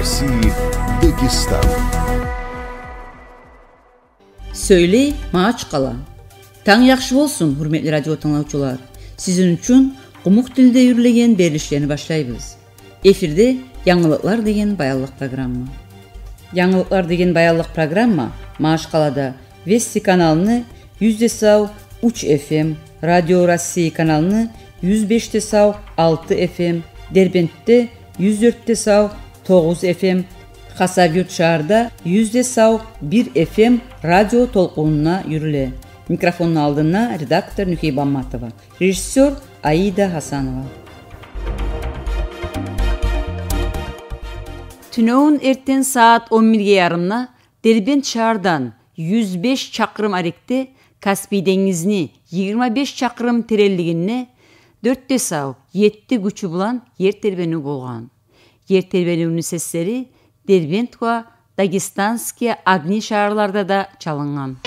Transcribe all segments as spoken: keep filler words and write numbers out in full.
России Дагестан. Söyle maaç qala. Taң yaxşı bolsun, hürmetli radyo tыңlaучулар. Sizin üçün Qumuq tilde yürülegen berilişlerini başlayız. Efirde Yanılıklar degen bayallık programma. Yanılıklar degen bayallık programma maaç qalada Vesti kanalını yüzde sav üç F M, Radio Россия kanalını yüz beşte sav altı F M, Derbent'te yüz dörtte sav dokuz F M, Xasavyurt şaharda yüzde sav bir F M radyo tolkuğuna yürüle. Mikrofonun aldığına redaktör Nüheyb Ammatova, rejissör Aida Hasanova. Tünöğün erten saat on birge yarımna Derbent şahardan yüz beş çakırım arekte Kaspий dengizini yigirma beş çakırım terelliginne dörtte sav yetti güçü bulan yer terbeni bolgan. Yer terbeninin sesleri Derbent ve Dagestanskiye Agni şaharlarda da çalıngan.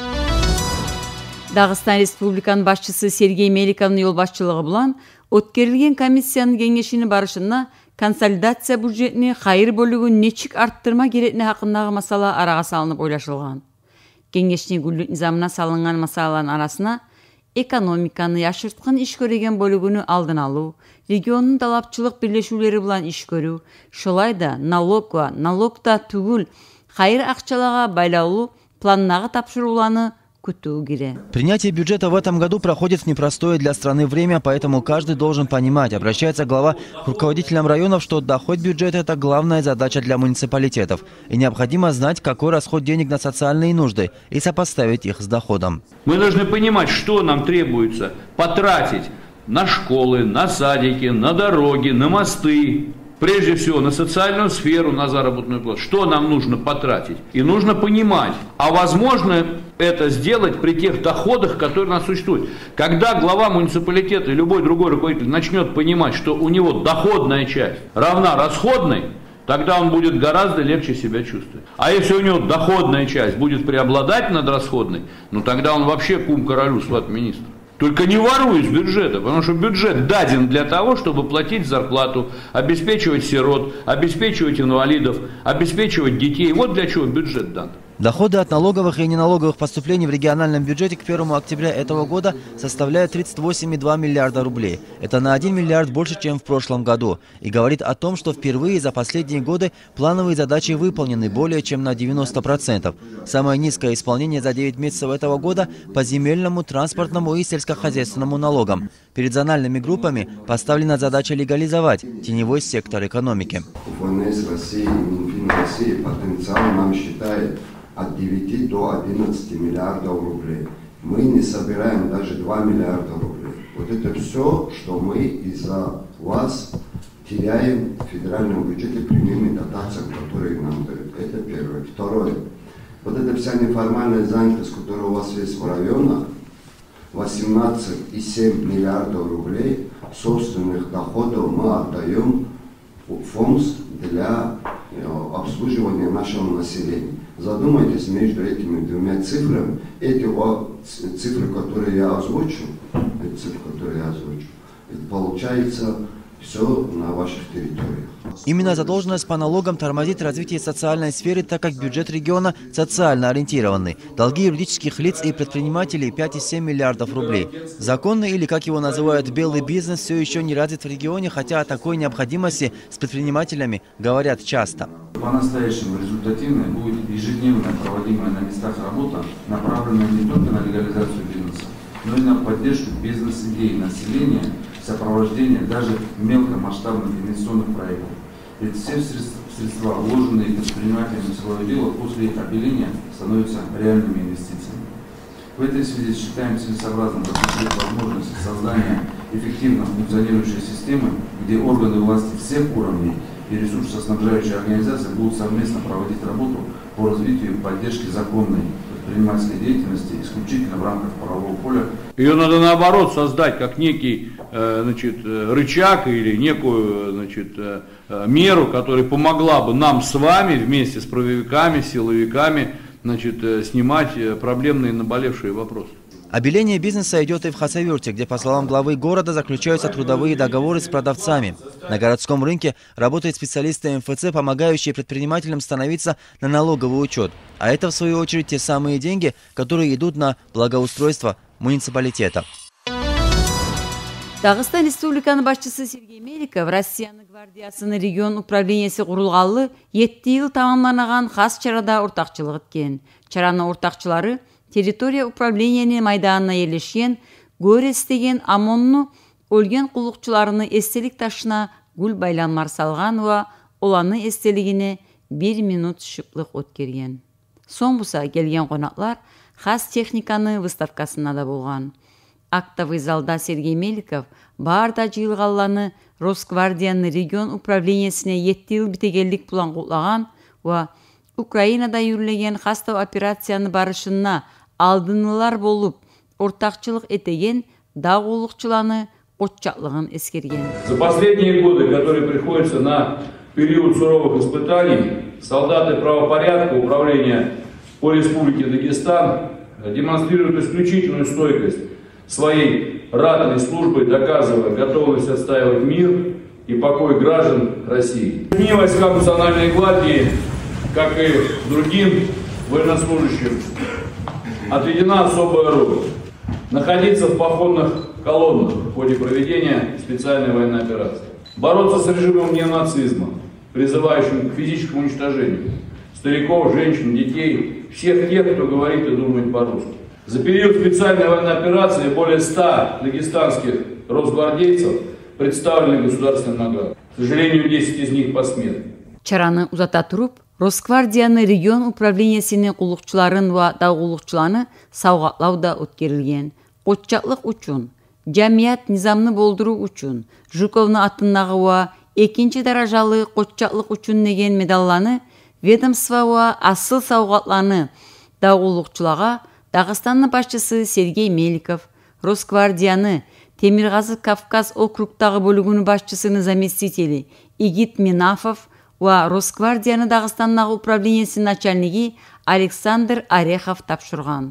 Dağıstan Respublikanın başçısı Sergey Melikov'un yol başçılığı bulan ötkerilgen komissiyanın gengeşini barışına konsolidasiya budjetini hayır bölügü neçik arttırma gerekli hakkındağı masala arağa salınıp oylaşılgan. Gengeşini güllük nizamına salıngan masalaların arasına ekonomikanı yaşırtqın iş göregen bölügünü aldın alu, regionun dalapçılık birleşuleri bulan iş görü, şolay da налог ve налог da tügül hayır akçalağa baylaulu plannağı tapşırılanı Принятие бюджета в этом году проходит в непростое для страны время, поэтому каждый должен понимать, обращается глава к руководителям районов, что доход бюджета – это главная задача для муниципалитетов. И необходимо знать, какой расход денег на социальные нужды, и сопоставить их с доходом. Мы должны понимать, что нам требуется потратить на школы, на садики, на дороги, на мосты. Прежде всего, на социальную сферу, на заработную плату. Что нам нужно потратить? И нужно понимать, а возможно это сделать при тех доходах, которые у нас существуют. Когда глава муниципалитета и любой другой руководитель начнет понимать, что у него доходная часть равна расходной, тогда он будет гораздо легче себя чувствовать. А если у него доходная часть будет преобладать над расходной, ну тогда он вообще кум королю, сват министру. Только не воруй из бюджета, потому что бюджет даден для того, чтобы платить зарплату, обеспечивать сирот, обеспечивать инвалидов, обеспечивать детей. Вот для чего бюджет дан. Доходы от налоговых и неналоговых поступлений в региональном бюджете к первому октября этого года составляют тридцать восемь и два миллиарда рублей. Это на один миллиард больше, чем в прошлом году. И говорит о том, что впервые за последние годы плановые задачи выполнены более чем на девяносто процентов. Самое низкое исполнение за девять месяцев этого года по земельному, транспортному и сельскохозяйственному налогам. Перед зональными группами поставлена задача легализовать теневой сектор экономики. От девяти до одиннадцати миллиардов рублей. Мы не собираем даже два миллиарда рублей. Вот это все, что мы из-за вас теряем в федеральном бюджете прямыми дотациями, которые нам дают. Это первое. Второе. Вот эта вся неформальная занятость, которая у вас есть в районах, восемнадцать и семь миллиардов рублей собственных доходов мы отдаем в фонд для обслуживания нашего населения. Задумайтесь между этими двумя цифрами. Эти цифры, которые я озвучу, эти цифры, которые я озвучу, это получается все на ваших территориях. Именно задолженность по налогам тормозит развитие социальной сферы, так как бюджет региона социально ориентированный. Долги юридических лиц и предпринимателей пять и семь миллиардов рублей. Законный, или как его называют, белый бизнес, все еще не развит в регионе, хотя о такой необходимости с предпринимателями говорят часто. По-настоящему результативной будет ежедневная проводимая на местах работа, направленная не только на легализацию бизнеса, но и на поддержку бизнес-идей населения, сопровождение даже мелкомасштабных инвестиционных проектов. Ведь все средства, вложенные предпринимателями в свое дело, после их обеления становятся реальными инвестициями. В этой связи считаем целесообразным рассмотреть возможность создания эффективно функционирующей системы, где органы власти всех уровней и ресурсоснабжающие организации будут совместно проводить работу по развитию и поддержке законной предпринимательской деятельности исключительно в рамках правового поля. Ее надо наоборот создать как некий значит, рычаг или некую значит, меру, которая помогла бы нам с вами вместе с правовиками, силовиками значит, снимать проблемные наболевшие вопросы. Обеление бизнеса идет и в Хасавюрте, где, по словам главы города, заключаются трудовые договоры с продавцами. На городском рынке работают специалисты эм эф цэ, помогающие предпринимателям становиться на налоговый учет. А это, в свою очередь, те самые деньги, которые идут на благоустройство муниципалитета. Дагыстан Республиканы башчысы Сергей Меликов Россияны гвардиясының регион управлениясы курулгалы жети ел тамамланаган хас чарада ортакчылык эткен. Чаранын ортакчылары территория управленияны майданына ээлешкен Горес деген Амонну өлген кулукчуларыны эстелик ташына гүл байланмар салган ва оланы эстелигине бир минут шыплык өткөргөн. Соң буса келген конаклар хас техниканы выставкасына да болгон. Актовый залда Сергей Меликов барда жыйылгалланы Росгвардиянын регион управлениясине жети ел битегелдик план кутлаган ва Украинада юрлеген хастау операцияны барышына алдынылар болуп ортакчылык этеген дагуулукчуланы отчатлыгын эскерген. За последние годы, которые приходятся на период суровых испытаний, солдаты правопорядка управления по Республике Дагестан демонстрируют исключительную стойкость своей ратной службой, доказывая готовность отстаивать мир и покой граждан России. Дни войскам Национальной гвардии, как и другим военнослужащим, отведена особая роль. Находиться в походных колоннах в ходе проведения специальной военной операции. Бороться с режимом неонацизма, призывающим к физическому уничтожению стариков, женщин, детей, всех тех, кто говорит и думает по-русски. За период специальной военной операции более ста дагестанских росгвардейцев представлены государственным наградам. К сожалению, десять из них посмертны. Чараны узата туруп, Росгвардияны регион управлениясынын кулукчуларын ва дагуулукчуланы саугатлау да өткөрүлгөн. Отчатлык үчүн, жамият низамны болдуруу үчүн, Жуковна атындагы ва экинчи даражалы коччатлык үчүн деген медалланы ведомство ва асыл саугатланы дагуулукчуларга Дагыстанның башчысы Сергей Меликов, Росгвардияны Темиргазы Кавказ округтагы бөлүгүнүн башчысынын заместители Игит Минафов ва Росгвардияны Дагыстандагы управлениясынын начальниги Александр Орехов тапшырган.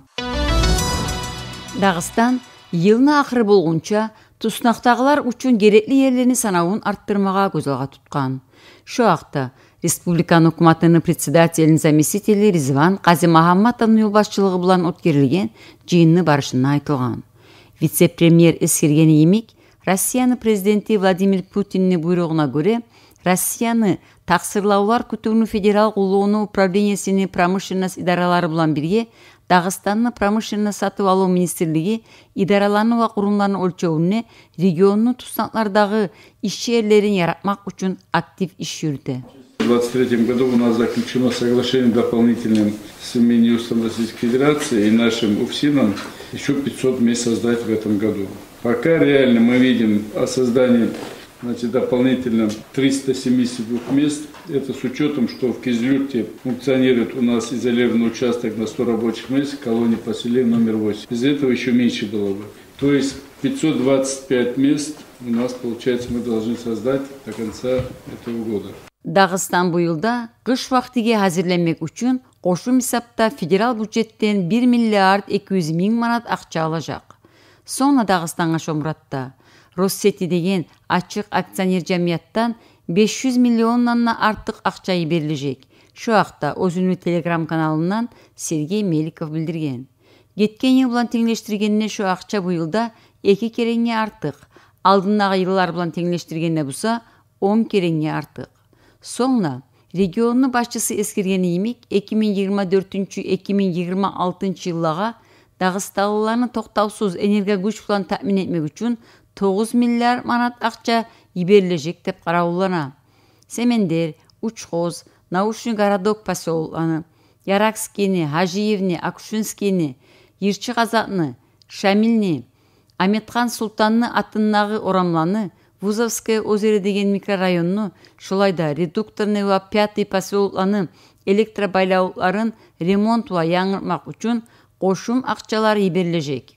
Дагыстан жылдын акыры болгонча туснактагылар үчүн керектүү жерлерни санауын арттырмага көз алга туткан. Şu акта Республиканын өкмөтүнүн председателинин заместители Ризван Казимахамматовдун жол башчылыгы менен өткөрүлгөн жыйынны барышына айтылган. Вице-премьер эскергени эмик Россиянын президенти Владимир Путиндин буйругуна көрө Россияны таксырлаулар күтүүнүн федерал кулуунун управлениясынын промышленность идаралары менен бирге Дагыстанның промышленность сатып алуу министрлиги идараларны ва курумларны өлчөөнүнө региондун тустанактардагы иш жерлерин яратмак үчүн актив иш жүрдү. В двадцать третьем году у нас заключено соглашение дополнительным с Минюстом Российской Федерации и нашим УФСИНом еще пятьсот мест создать в этом году. Пока реально мы видим о создании, значит, дополнительно триста семьдесят два мест. Это с учетом, что в Кизилюрте функционирует у нас изолированный участок на сто рабочих мест, колония поселения номер восемь. Из этого еще меньше было бы. То есть пятьсот двадцать пять мест у нас, получается, мы должны создать до конца этого года. Дагыстан быйылда кыш вактиге азырленмек үчүн кошум эсапта федерал бюджеттен бир миллиард эки жүз миң манат акча алacak. Соңна Дагыстанга шомуратта Россети деген ачык акционер жамияттан беш жүз миллионнан артык акча берилежек. Şu акта өзүнүн телеграм каналынан Сергей Меликов билдирген. Кеткен жыл менен теңдештиргенине şu акча быйылда эки кереңге артык. Алдындагы жылдар менен теңдештиргенде буса он кереңге артык. Соңна региондун башчысы эскергени эмик эки миң жыйырма төртүнчү - эки миң жыйырма алтынчы жылга Дагыстандагыларны токтоосуз энергия күч менен таамин этмек үчүн тогуз миллиард манат акча берилежек деп каралган. Семендер, Учхоз, Научный городок поселоклары, Яракскийни, Хажиевни, Акушинскийни, Ирчи Казакны, Шамилни, Аметхан Султанны атындагы орамланы, Вузовское озеро деген микрорайонну, шулайда редукторный ва пятый поселокларын электробайлауларын ремонт ва яңыртмак үчүн кошум акчалар берилежек.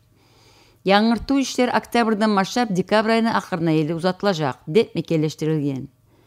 Яңыртуу иштер октябрдан баштап декабрь айынын акырына эле узатылacak деп мекелештирилген.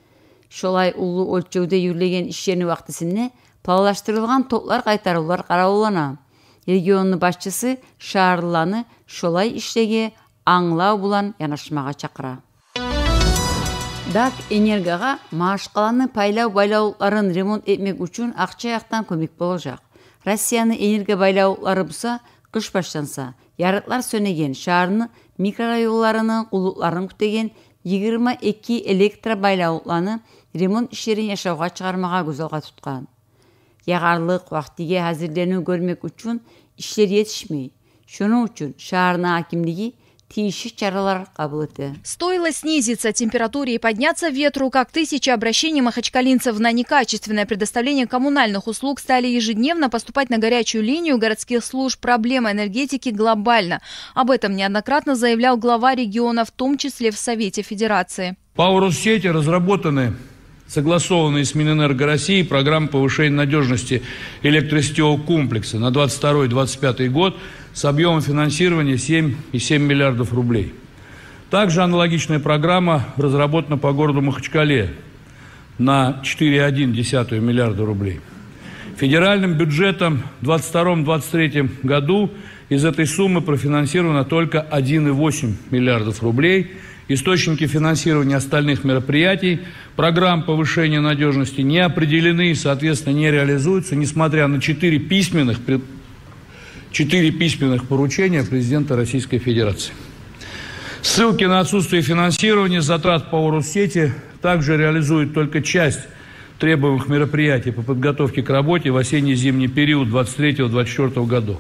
Шолай улуу өлчөдө юрлеген иштердин убактысына планлаштырылган топлар кайтаруулар каралган. регионның башчысы шаарланы шолай иштеге аңлау булан янашмага чакыра. Дак энергияга Махачкаланы пайлау байлауларын ремонт этмек үчүн акча жактан көмөк боложак. Россиянын энергия байлаулары буса кыш баштанса, ярыклар сөнеген шаарны микрорайонларынын кулукларын күтеген жыйырма эки электро байлауланы ремонт иштерин жашауга чыгармага көз алга туткан. Ягарлык вактиге азырленүү көрмөк үчүн иштер жетишмей. Шуның үчүн шаарына акимдиги тиеши чаралар кабыл этти. Стоило снизиться температуре и подняться ветру, как тысячи обращений махачкалинцев на некачественное предоставление коммунальных услуг стали ежедневно поступать на горячую линию городских служб. Проблема энергетики глобальна. Об этом неоднократно заявлял глава региона, в том числе в Совете Федерации. По Россети разработаны согласованные с Минэнерго России программы повышения надежности электросетевого комплекса на двадцать второй — двадцать пятый год с объемом финансирования семь и семь десятых миллиардов рублей. Также аналогичная программа разработана по городу Махачкале на четыре и одна десятая миллиарда рублей. Федеральным бюджетом в двадцать втором — двадцать третьем году из этой суммы профинансировано только один и восемь десятых миллиардов рублей. Источники финансирования остальных мероприятий, программ повышения надежности не определены и, соответственно, не реализуются, несмотря на четыре письменных, четыре письменных поручения президента Российской Федерации. Ссылки на отсутствие финансирования затрат по Россети также реализуют только часть требуемых мероприятий по подготовке к работе в осенне-зимний период двадцать третьего — двадцать четвёртого годов.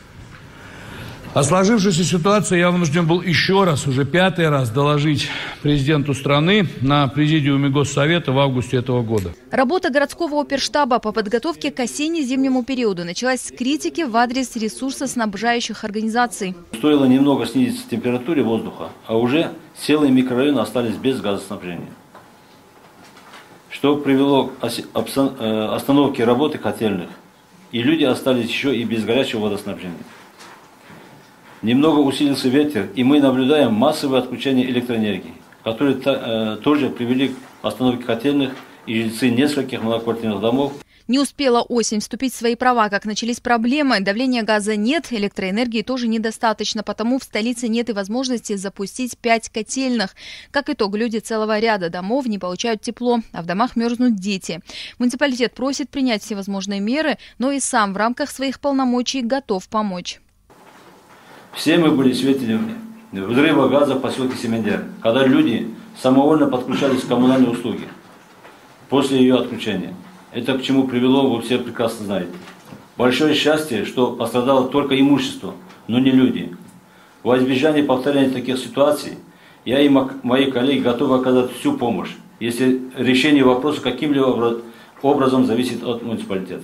О сложившейся ситуации я вынужден был еще раз, уже пятый раз, доложить президенту страны на президиуме Госсовета в августе этого года. Работа городского оперштаба по подготовке к осенне-зимнему периоду началась с критики в адрес ресурсоснабжающих организаций. Стоило немного снизиться температуре воздуха, а уже целые микрорайоны остались без газоснабжения, что привело к остановке работы котельных, и люди остались еще и без горячего водоснабжения. Немного усилился ветер, и мы наблюдаем массовое отключение электроэнергии, которые э, тоже привели к остановке котельных, и жильцы нескольких многоквартирных домов. Не успела осень вступить в свои права, как начались проблемы. Давления газа нет, электроэнергии тоже недостаточно, потому в столице нет и возможности запустить пять котельных. Как итог, люди целого ряда домов не получают тепло, а в домах мерзнут дети. Муниципалитет просит принять всевозможные меры, но и сам в рамках своих полномочий готов помочь. Все мы были свидетелями взрыва газа в поселке Семендер, когда люди самовольно подключались к коммунальной услуге после ее отключения. Это к чему привело, вы все прекрасно знаете. Большое счастье, что пострадало только имущество, но не люди. Во избежание повторения таких ситуаций я и мои коллеги готовы оказать всю помощь, если решение вопроса каким-либо образом зависит от муниципалитета.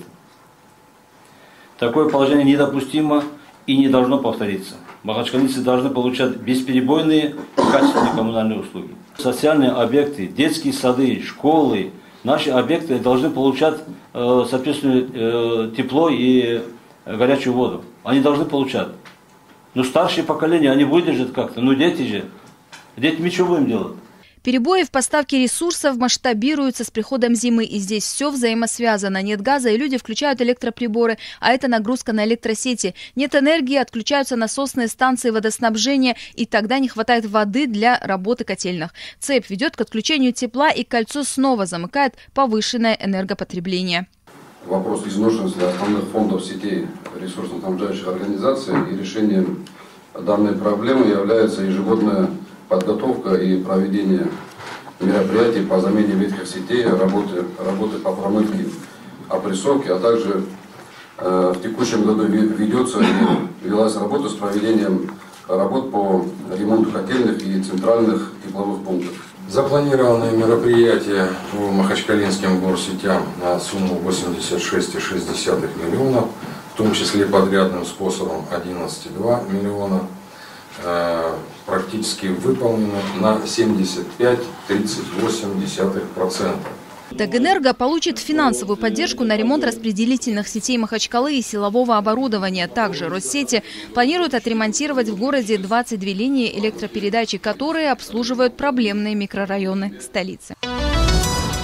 Такое положение недопустимо и не должно повториться. Махачкалинцы должны получать бесперебойные и качественные коммунальные услуги. Социальные объекты, детские сады, школы, наши объекты должны получать э, соответственно э, тепло и горячую воду. Они должны получать. Но старшее поколение, они выдержат как-то. Но дети же, дети мы что будем делать? Перебои в поставке ресурсов масштабируются с приходом зимы, и здесь все взаимосвязано. Нет газа, и люди включают электроприборы, а это нагрузка на электросети. Нет энергии, отключаются насосные станции водоснабжения, и тогда не хватает воды для работы котельных. Цепь ведет к отключению тепла, и кольцо снова замыкает повышенное энергопотребление. Вопрос изношенности основных фондов сетей ресурсоснабжающих организаций и решением данной проблемы является ежегодная подготовка и проведение мероприятий по замене ветхих сетей, работы, работы по промывке, опрессовке, а также э, в текущем году ведется и велась работа с проведением работ по ремонту котельных и центральных тепловых пунктов. Запланированные мероприятия по махачкалинским горсетям на сумму восемьдесят шесть и шесть десятых миллионов, в том числе подрядным способом одиннадцать и два миллиона, практически выполнено на семьдесят пять и тридцать восемь десятых процента. Дагэнерго получит финансовую поддержку на ремонт распределительных сетей Махачкалы и силового оборудования. Также Россети планирует отремонтировать в городе двадцать две линии электропередачи, которые обслуживают проблемные микрорайоны столицы.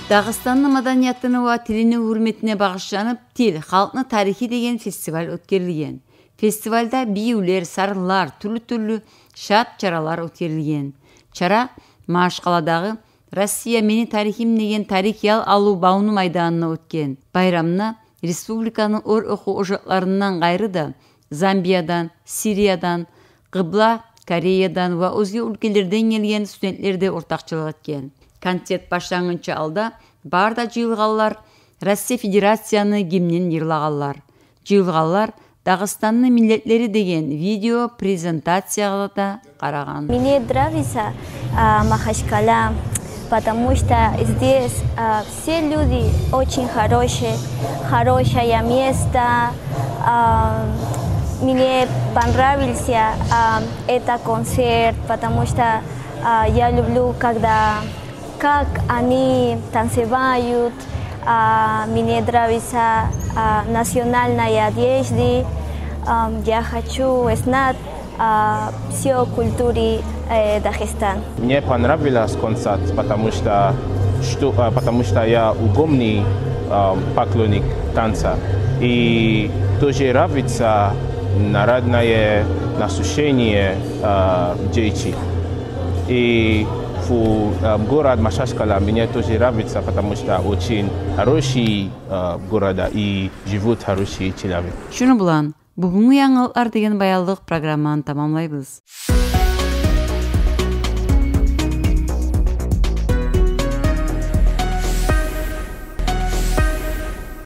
Dağıstanın madaniyatını ve tilini hürmetine bağışlanıp Til, Halkını Tarihi деген festival ötkürülgen. Festivalda biyuler, sarılar, türlü-türlü şat çaralar ötkürülgen. Çara, Maşqaladağı Россия meni tarihim деген tarih yal alu Bauну майданına ötken. Bayramına Respublikanın or oku ocaklarından gayrı da Zambiya'dan, Siriyadan, Kıbla, Koreyadan ve özge ülkelerden gelgen studentler de ortakçılık etken. Kontsert başlangıçı alda barda jıyılğanlar Россия Federasyonu gimnin yırlağanlar. Jıyılğanlar Dağıstanlı milletleri деген video презентацияға да қараған. Мне нравится Махачкала, потому что здесь а, все люди очень хорошие, хорошее место. А, мне понравился а, этот концерт, потому что а, я люблю, когда как они танцевают. А, мне нравится а, национальная одежда. А, я хочу знать а, всю культуру э, Дагестана. Мне понравился концерт, потому что, что, потому что я огромный э, поклонник танца. И тоже нравится народное насущение э, дети. И в э, город Махачкала мне тоже нравится, потому что очень хороший э, город и живут хорошие человек. Şunu bulan, bugünkü yanılgılar деген баялдык программаны тамамлайбыз.